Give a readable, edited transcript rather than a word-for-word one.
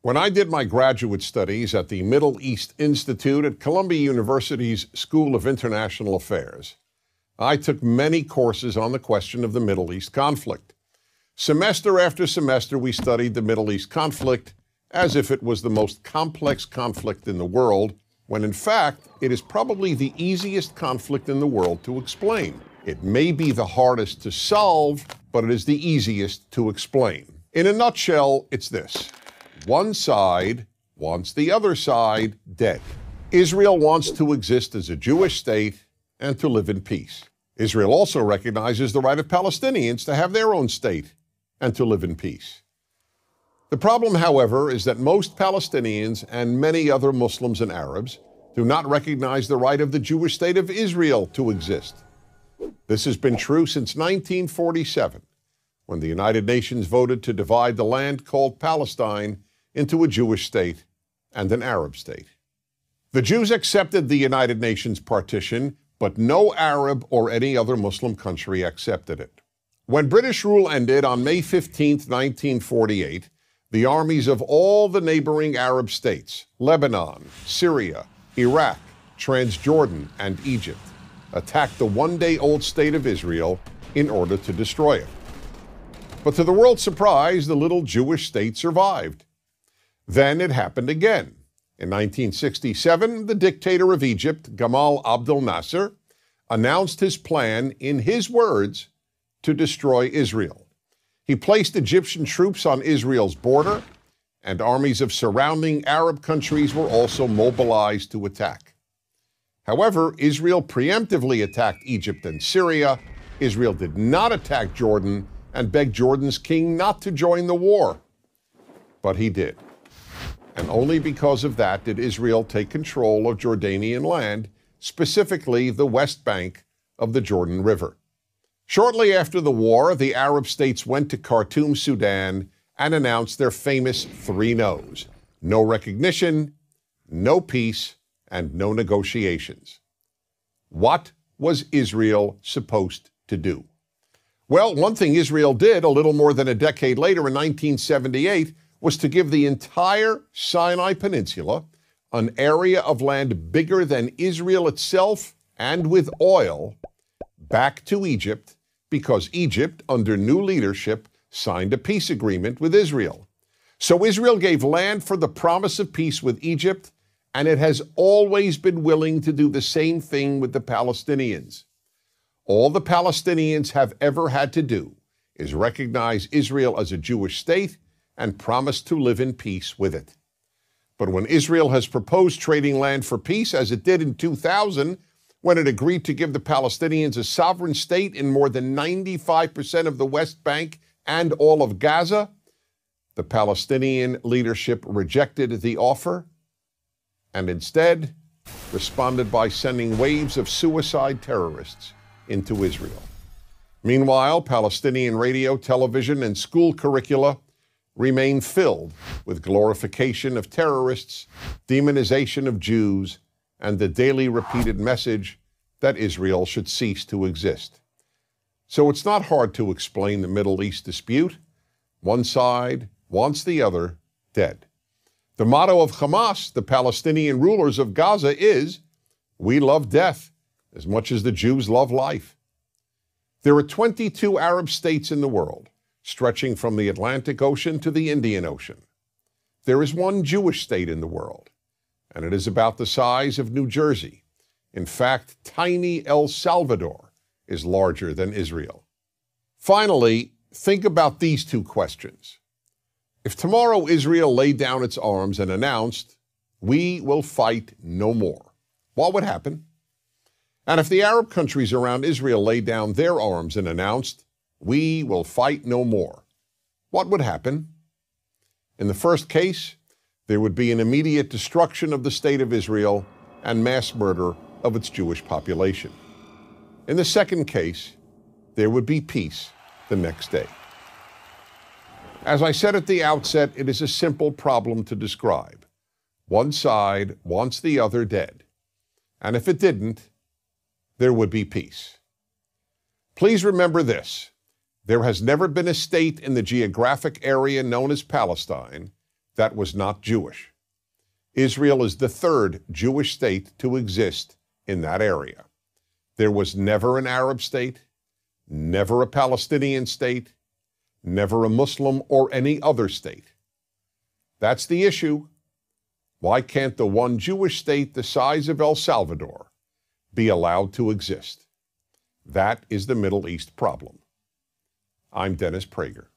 When I did my graduate studies at the Middle East Institute at Columbia University's School of International Affairs, I took many courses on the question of the Middle East conflict. Semester after semester, we studied the Middle East conflict as if it was the most complex conflict in the world, when in fact, it is probably the easiest conflict in the world to explain. It may be the hardest to solve, but it is the easiest to explain. In a nutshell, it's this. One side wants the other side dead. Israel wants to exist as a Jewish state and to live in peace. Israel also recognizes the right of Palestinians to have their own state and to live in peace. The problem, however, is that most Palestinians and many other Muslims and Arabs do not recognize the right of the Jewish state of Israel to exist. This has been true since 1947, when the United Nations voted to divide the land called Palestine into a Jewish state and an Arab state. The Jews accepted the United Nations partition, but no Arab or any other Muslim country accepted it. When British rule ended on May 15, 1948, the armies of all the neighboring Arab states, Lebanon, Syria, Iraq, Transjordan, and Egypt, attacked the one-day-old state of Israel in order to destroy it. But to the world's surprise, the little Jewish state survived. Then it happened again. In 1967, the dictator of Egypt, Gamal Abdel Nasser, announced his plan, in his words, to destroy Israel. He placed Egyptian troops on Israel's border, and armies of surrounding Arab countries were also mobilized to attack. However, Israel preemptively attacked Egypt and Syria. Israel did not attack Jordan and begged Jordan's king not to join the war. But he did. And only because of that did Israel take control of Jordanian land, specifically the West Bank of the Jordan River. Shortly after the war, the Arab states went to Khartoum, Sudan, and announced their famous three no's: no recognition, no peace, and no negotiations. What was Israel supposed to do? Well, one thing Israel did a little more than a decade later in 1978 was to give the entire Sinai Peninsula, an area of land bigger than Israel itself and with oil, back to Egypt, because Egypt, under new leadership, signed a peace agreement with Israel. So Israel gave land for the promise of peace with Egypt, and it has always been willing to do the same thing with the Palestinians. All the Palestinians have ever had to do is recognize Israel as a Jewish state and promise to live in peace with it. But when Israel has proposed trading land for peace, as it did in 2000, when it agreed to give the Palestinians a sovereign state in more than 95% of the West Bank and all of Gaza, the Palestinian leadership rejected the offer and instead responded by sending waves of suicide terrorists into Israel. Meanwhile, Palestinian radio, television, and school curricula remain filled with glorification of terrorists, demonization of Jews, and the daily repeated message that Israel should cease to exist. So it's not hard to explain the Middle East dispute. One side wants the other dead. The motto of Hamas, the Palestinian rulers of Gaza, is, "We love death as much as the Jews love life." There are 22 Arab states in the world, stretching from the Atlantic Ocean to the Indian Ocean. There is one Jewish state in the world, and it is about the size of New Jersey. In fact, tiny El Salvador is larger than Israel. Finally, think about these two questions. If tomorrow Israel laid down its arms and announced, "We will fight no more," what would happen? And if the Arab countries around Israel laid down their arms and announced, "We will fight no more," what would happen? In the first case, there would be an immediate destruction of the state of Israel and mass murder of its Jewish population. In the second case, there would be peace the next day. As I said at the outset, it is a simple problem to describe. One side wants the other dead. And if it didn't, there would be peace. Please remember this. There has never been a state in the geographic area known as Palestine that was not Jewish. Israel is the third Jewish state to exist in that area. There was never an Arab state, never a Palestinian state, never a Muslim or any other state. That's the issue. Why can't the one Jewish state the size of El Salvador be allowed to exist? That is the Middle East problem. I'm Dennis Prager.